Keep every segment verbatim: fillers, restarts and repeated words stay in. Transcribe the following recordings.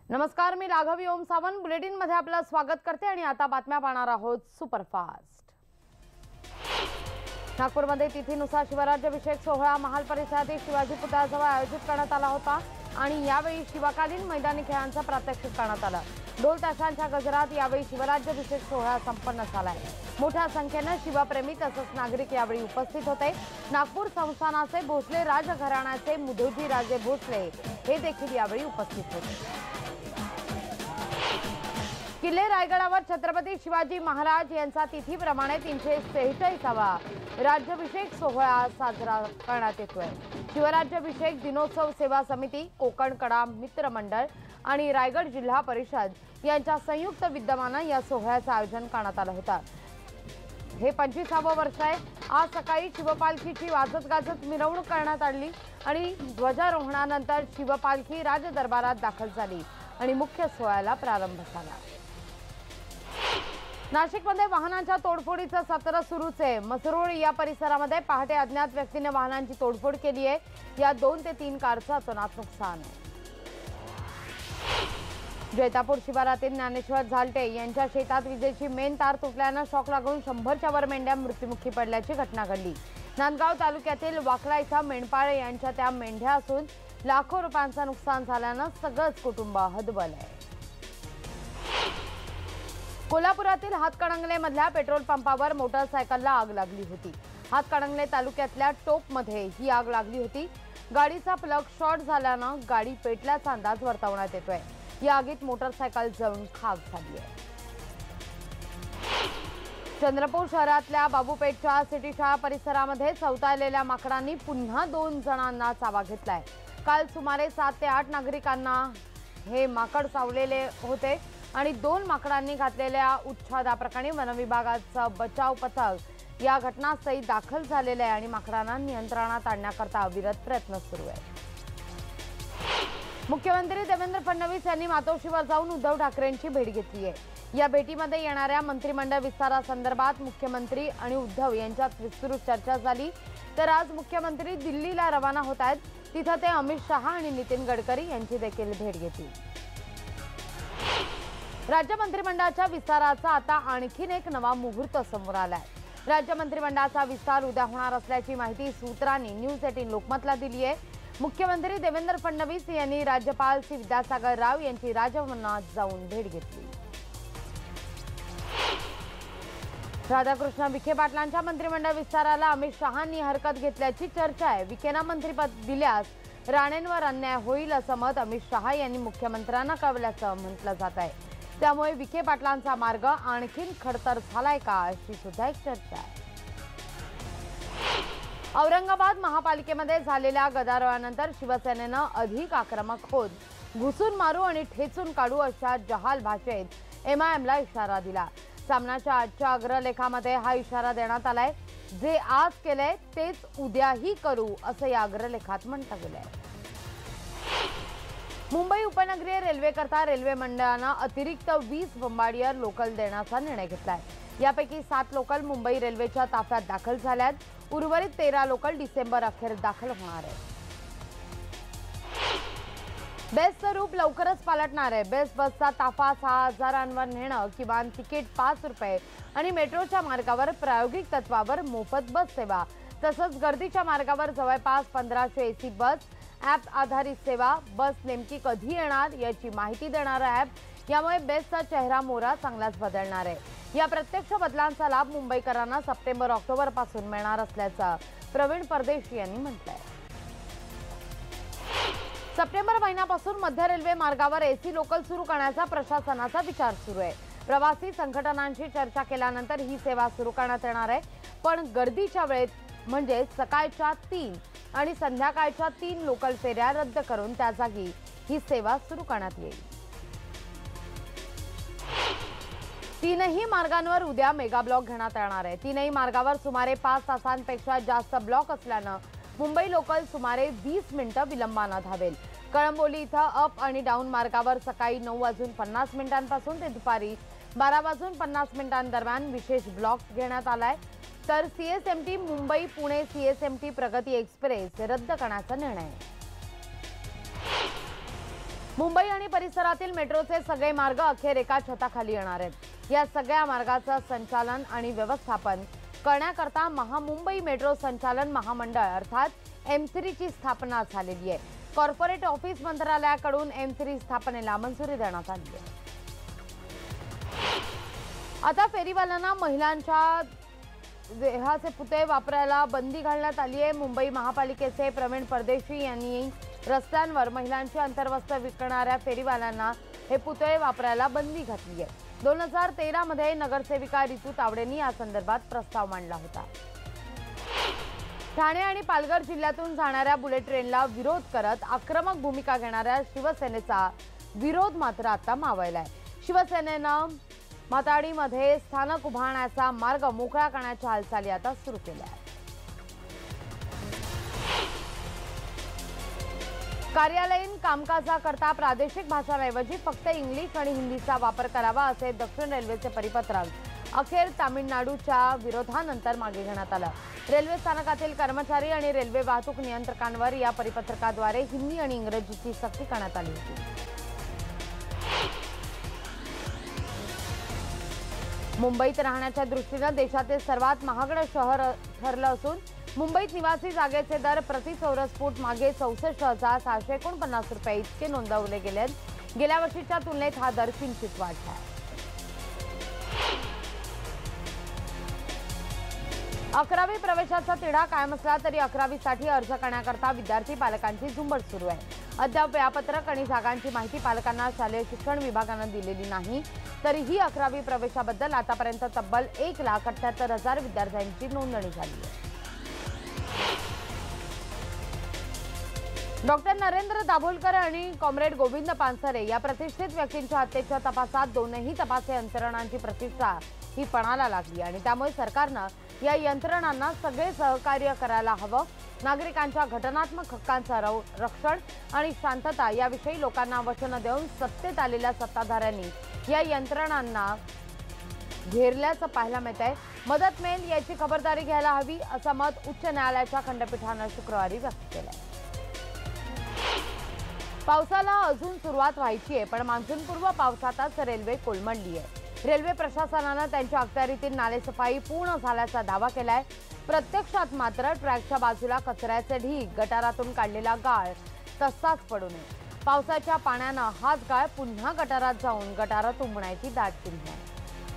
नमस्कार, मी राघवी ओम सावंत बुलेटिन मध्ये आपलं स्वागत करते आणि आता बातम्या पाहणार आहोत सुपरफास्ट। नागपूरमध्ये तिथीनुसार शिवराज्याभिषेक सोहळा महाल परिसरातील शिवाजी पुतळ्याजवळ आयोजित करण्यात आला होता आणि यावेळी शिवकालीन मैदानी खेळांचं प्रात्यक्षिक करण्यात आलं। ढोल ताशांच्या गजरात यावेळी शिवराज्याभिषेक सोहळा संपन्न झालाय। मोठ्या संख्येने शिवप्रेमी तसंच नागरिक यावेळी उपस्थित होते। नागपूर संस्थानाचे भोसले राजघराण्याचे मुधोजी राजे भोसले हे देखील यावेळी उपस्थित होते। किल्ले रायगडावर छत्रपती शिवाजी महाराज यांचा तिथीप्रमाणे तीनशे सेहेचाळीसावा राज्याभिषेक सोहळा साजरा करण्यात येतोय। शिवराज्याभिषेक दिनोत्सव सेवा समिती, कोकण कडा मित्र मंडळ आणि रायगड जिल्हा परिषद यांच्या संयुक्त विद्यमाने या सोहळ्याचं आयोजन करण्यात आलं होतं। हे पंचवीसावं वर्ष आहे। आज सकाळी शिवपालखीची वाजत गाजत मिरवणूक करण्यात आली आणि ध्वजारोहणानंतर शिवपालखी राजदरबारात दाखल झाली आणि मुख्य सोहळ्याला प्रारंभ झाला। नाशिकमध्ये वाहनांच्या तोडफोडीचं सत्र सुरूच आहे। मसरूळ या परिसरामध्ये पहाटे अज्ञात व्यक्तीने वाहनांची तोडफोड केली आहे। या दोन ते तीन कारचं अतोनात नुकसान आहे। जैतापूर शिवारातील ज्ञानेश्वर झालटे यांच्या शेतात विजेची मेन तार तुटल्याने शॉक लागून शंभरच्या वर मेंढ्या मृत्युमुखी पडल्याची घटना घडली। नांदगाव तालुक्यातील वाकला इथं मेंढपाळ यांच्या त्या मेंढ्या असून लाखो रुपयांचं नुकसान झाल्याने सगळंच कुटुंब हतबल आहे। कोल्हापुरातील हातकणंगले मधल्या पेट्रोल पंपावर मोटरसायकलला आग लागली होती। हातकणंगले तालुक्यातल्या टोपमध्ये ही आग लागली होती। गाडीचा प्लग शॉर्ट झाल्याने गाडी पेटल्याचा अंदाज वर्तवण्यात येतोय। या आगीत मोटरसायकल जळून खाक झाली आहे। चंद्रपूर शहरातल्या बाबूपेठच्या सिटी शाळा परिसरामध्ये चौताळलेल्या माकडांनी पुन्हा दोन जणांना चावा घेतलाय। काल सुमारे सात ते आठ नागरिकांना हे माकड चावलेले होते आणि दोन माकडांनी घातलेल्या उच्छादाप्रकरणी वनविभागाचा बचाव पथक या घटनास्थळी दाखल झालेले आहे आणि माकडांना नियंत्रणात आणण्याकरता अविरत प्रयत्न सुरू आहे। मुख्यमंत्री देवेंद्र फडणवीस यांनी मातोश्रीवर जाऊन उद्धव ठाकरेंची भेट घेतली आहे। या भेटीमध्ये येणाऱ्या मंत्रिमंडळ विस्तारासंदर्भात मुख्यमंत्री आणि उद्धव यांच्यात विस्तृत चर्चा झाली। तर आज मुख्यमंत्री दिल्लीला रवाना होत आहेत। तिथे ते अमित शहा आणि नितीन गडकरी यांची देखील भेट घेतील। राज्य मंत्रिमंडळाच्या विस्ताराचा आता आणखीन एक नवा मुहूर्त समोर आलाय। राज्य मंत्रिमंडळाचा विस्तार उद्या होणार असल्याची माहिती सूत्रांनी न्यूज एटीन लोकमतला दिली आहे। मुख्यमंत्री देवेंद्र फडणवीस यांनी राज्यपाल सी विद्यासागर राव यांची राजभवनात जाऊन भेट घेतली। राधाकृष्ण विखे पाटलांच्या मंत्रिमंडळ विस्ताराला अमित शहांनी हरकत घेतल्याची चर्चा आहे। विखेंना मंत्रिपद दिल्यास राणेंवर अन्याय होईल असं मत अमित शहा यांनी मुख्यमंत्र्यांना कळवल्याचं म्हटलं जात आहे। त्यामुळे विखे पाटलांचा मार्ग आणखीन खडतर झालाय का अशी सुद्धा एक चर्चा आहे। औरंगाबाद महापालिकेमध्ये झालेल्या गदारोळानंतर शिवसेनेनं अधिक आक्रमक होत घुसून मारू आणि ठेचून काढू अशा जहाल भाषेत एमआयएमला इशारा दिला। सामनाच्या आजच्या अग्रलेखामध्ये हा इशारा देण्यात आलाय। जे आज केलंय तेच उद्याही करू असं या अग्रलेखात म्हटलं गेलंय। मुंबई उपनगरीय रेल्वेकरता रेल्वे मंडळानं अतिरिक्त वीस बंबाडियर लोकल देण्याचा निर्णय घेतलाय। यापैकी सात लोकल मुंबई रेल्वेच्या ताफ्यात दाखल झाल्यात। उर्वरित तेरा लोकल डिसेंबर अखेर दाखल होणार आहेत। बेस्टचं रूप लवकरच पालटणार आहे। बेस्ट बसचा ताफा सहा हजारांवर नेणं, किमान तिकीट पाच रुपये आणि मेट्रोच्या मार्गावर प्रायोगिक तत्वावर मोफत बस सेवा तसंच गर्दीच्या मार्गावर जवळपास पंधराशे एसी बस ॲप आधारित सेवा। बस नेमकी कधी येणार याची माहिती देणारं ॲप। यामुळे बेस्टचा चेहरा मोहरा चांगलाच बदलणार आहे। या प्रत्यक्ष बदलांचा लाभ मुंबईकरांना सप्टेंबर ऑक्टोबर पासून मिळणार असल्याचं प्रवीण परदेशी यांनी म्हटलंय। सप्टेंबर महिन्यापासून मध्य रेल्वे मार्गावर एसी लोकल सुरू करण्याचा प्रशासनाचा विचार सुरू आहे। प्रवासी संघटनांशी चर्चा केल्यानंतर ही सेवा सुरू करण्यात येणार आहे। पण गर्दीच्या वेळेत म्हणजे सकाळच्या तीन आणि संध्याकाळच्या तीन लोकल फेऱ्या रद्द करून त्या जागी ही सेवा सुरू करण्यात येईल। तीनही मार्गांवर उद्या मेगा ब्लॉक घेण्यात येणार आहे। तीनही मार्गावर सुमारे पाच तासांपेक्षा जास्त ब्लॉक असल्यानं मुंबई लोकल सुमारे वीस मिनिटं विलंबानं धावेल। कळंबोली इथं अप आणि डाऊन मार्गावर सकाळी नऊ वाजून पन्नास मिनिटांपासून ते दुपारी बारा वाजून पन्नास मिनिटांदरम्यान विशेष ब्लॉक घेण्यात आलाय। तर CSMT Mumbai Pune CSMT Pragati express रद्द करण्याचा निर्णय आहे। मुंबई आणि परिसरातील मेट्रोचे सगळे मार्ग अखेर एका छताखाली येणार आहेत। या सगळ्या मार्गाचं संचालन आणि व्यवस्थापन करण्याकरता महामुंबई मेट्रो संचालन महामंडळ अर्थात एम थ्री ची स्थापना झालेली आहे। कॉर्पोरेट ऑफिस मंत्रालयाकडून एम थ्री स्थापनेला मंजुरी देण्यात आली आहे। आता फेरीवाल्यांना महिलांच्या देहाचे पुतळे वापरायला बंदी घालण्यात आली आहे। मुंबई महापालिकेचे प्रवीण परदेशी यांनी रस्त्यांवर महिलांची अंतर्वस्त्र विकणाऱ्या फेरीवाल्यांना हे पुतळे वापरायला बंदी घातली आहे। दोन हजार तेरा मध्ये नगरसेविका रितू तावडेंनी या संदर्भात प्रस्ताव मांडला होता। ठाणे आणि पालघर जिल्ह्यातून जाणाऱ्या बुलेट ट्रेनला विरोध करत आक्रमक भूमिका घेणाऱ्या शिवसेनेचा विरोध मात्र आता मावळलाय। शिवसेनेनं माताडीमध्ये स्थानक उभारण्याचा मार्ग मोकळा करण्याच्या हालचाली आता सुरू केल्या आहेत। कार्यालयीन कामकाजाकरता प्रादेशिक भाषांऐवजी फक्त इंग्लिश आणि हिंदीचा वापर करावा असे दक्षिण रेल्वेचे परिपत्रक अखेर तामिळनाडूच्या विरोधानंतर मागे घेण्यात आलं। रेल्वे स्थानकातील कर्मचारी आणि रेल्वे वाहतूक नियंत्रकांवर या परिपत्रकाद्वारे हिंदी आणि इंग्रजीची सक्ती करण्यात आली होती। मुंबईत राहण्याच्या दृष्टीने देशातील सर्वात महागडे शहर ठरलं असून मुंबईत निवासी जागेचे दर प्रति चौरस फूट मागे चौसष्ट हजार सहाशे एकोणपन्नास रुपये इतके नोंदवले गेले। गेल्या वर्षीच्या तुलनेत हा दर किंचित वाढला आहे। अकरावी प्रवेशाचा तिढा कायम असला तरी अकरावीसाठी अर्ज करण्याकरता विद्यार्थी पालकांची झुंबड सुरू आहे। अद्याप वेळापत्रक आणि जागांची माहिती पालकांना शालेय शिक्षण विभागानं दिलेली नाही। तरीही अकरावी प्रवेशाबद्दल आतापर्यंत तब्बल एक लाख अठ्याहत्तर हजार विद्यार्थ्यांची नोंदणी झाली आहे। डॉक्टर नरेंद्र दाभोलकर आणि कॉम्रेड गोविंद पानसरे या प्रतिष्ठित व्यक्तींच्या हत्येच्या तपासात दोनही तपास यंत्रणांची प्रतिष्ठा ही पणाला लागली आणि त्यामुळे सरकारनं या यंत्रणांना सगळे सहकार्य करायला हवं। नागरिकांच्या घटनात्मक हक्कांचं रक्षण आणि शांतता याविषयी लोकांना वचनं देऊन सत्तेत आलेल्या सत्ताधाऱ्यांनी या यंत्रणांना घेरल्याचं पाहायला मिळत आहे। मदत मिळेल याची खबरदारी घ्यायला हवी असं मत उच्च न्यायालयाच्या खंडपीठानं शुक्रवारी व्यक्त केलंय। पावसाला अजून सुरुवात व्हायची आहे पण मान्सूनपूर्व पावसातच रेल्वे कोलमडली आहे। रेल्वे प्रशासनानं त्यांच्या अखत्यारीतील नालेसफाई पूर्ण झाल्याचा दावा केलाय। प्रत्यक्षात मात्र ट्रॅकच्या बाजूला कचऱ्याचे ढीग गटारातून काढलेला गाळ तसाच पडू नये। पावसाच्या पाण्यानं हाच गाळ पुन्हा गटारात जाऊन गटारं तुंबण्याची दाट चिन्ह आहे।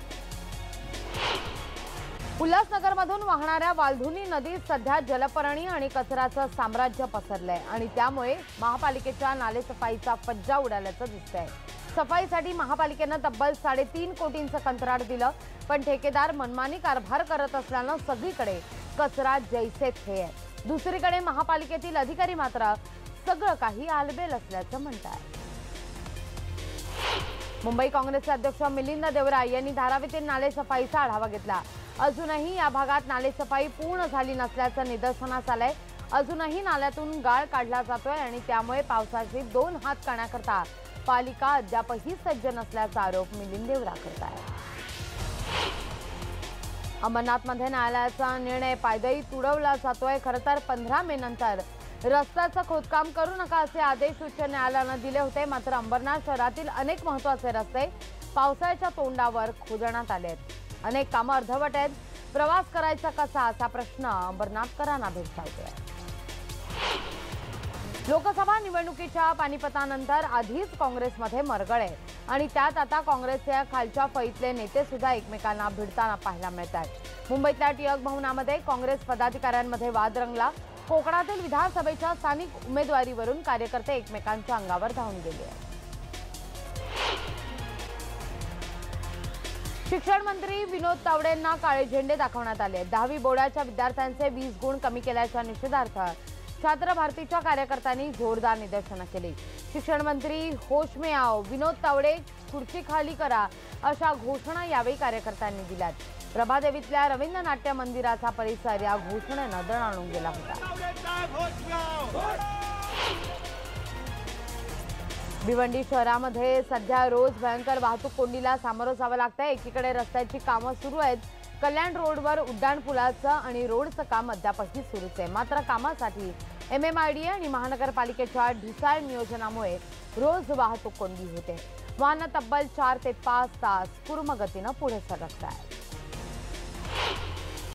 उल्हासनगरमधून वाहणाऱ्या वालधुनी नदीत सध्या जलपर्णी आणि कचऱ्याचं साम्राज्य पसरलंय आणि त्यामुळे महापालिकेच्या नालेसफाईचा फज्जा उडाल्याचं दिसतंय। सफाईसाठी महापालिकेनं तब्बल साडेतीन कोटींचं कंत्राट दिलं पण ठेकेदार मनमानी कारभार करत असल्यानं सगळीकडे कचरा जैसे थे आहे। दुसरीकडे महापालिकेतील अधिकारी मात्र सगळं काही आलबेल असल्याचं म्हणतात। मुंबई काँग्रेसचे अध्यक्ष मिलिंद देवरा यांनी धारावीतील नालेसफाईचा आढावा घेतला। अजूनही या भागात नालेसफाई पूर्ण झाली नसल्याचं निदर्शनास आलंय। अजूनही नाल्यातून गाळ काढला जातोय आणि त्यामुळे पावसाचे दोन हात करण्याकरता पालिका अद्यापही सज्ज नसल्याचा आरोप मिलिंद देवरा करत आहे। अंबरनाथमध्ये न्यायालयाचा निर्णय पायदळी तुडवला जातोय। खरं तर पंधरा मे नंतर रस्त्याचं खोदकाम करू नका असे आदेश उच्च न्यायालयानं दिले होते मात्र अंबरनाथ शहरातील अनेक महत्त्वाचे रस्ते पावसाच्या तोंडावर खोदण्यात आले आहेत। अनेक कामं अर्धवट आहेत। प्रवास करायचा कसा असा प्रश्न अंबरनाथकरांना भेडसावतोय। लोकसभा निवडणुकीच्या पानिपतानंतर आधीच काँग्रेसमध्ये मरगळ आहे आणि त्यात आता काँग्रेसच्या खालच्या फळीतले नेते सुद्धा एकमेकांना भिडताना पाहायला मिळतात। मुंबईतल्या टिळक भवनामध्ये काँग्रेस पदाधिकाऱ्यांमध्ये वाद रंगला। कोकणातील विधानसभेच्या स्थानिक उमेदवारीवरून कार्यकर्ते एकमेकांच्या अंगावर धावून गेले आहेत। शिक्षण मंत्री विनोद तावडेंना काळे झेंडे दाखवण्यात आले। दहावी बोर्डाच्या विद्यार्थ्यांचे वीस गुण कमी केल्याच्या निषेधार्थ छात्र भारतीच्या कार्यकर्त्यांनी जोरदार निदर्शनं केली। शिक्षण मंत्री होश में आओ, विनोद तावडे खुर्ची खाली करा अशा घोषणा यावेळी कार्यकर्त्यांनी दिल्यात। प्रभादेवीतल्या रवींद्र नाट्य मंदिराचा परिसर या घोषणेनं दणाणून गेला होता। भिवंडी शहरामध्ये सध्या रोज भयंकर वाहतूक कोंडीला सामोरं जावं लागतंय। एकीकडे रस्त्याची कामं सुरू आहेत। कल्याण रोडवर उड्डाण पुलाचं आणि रोडचं काम अद्यापही सुरूच आहे मात्र कामासाठी एमएमआरडीए आणि महानगरपालिकेच्या ढिसाळ नियोजनामुळे रोज वाहतूक कोंडी होते. वाहनं तब्बल चार ते पाच तास पूर्वगतीनं पुढे सरकत आहेत.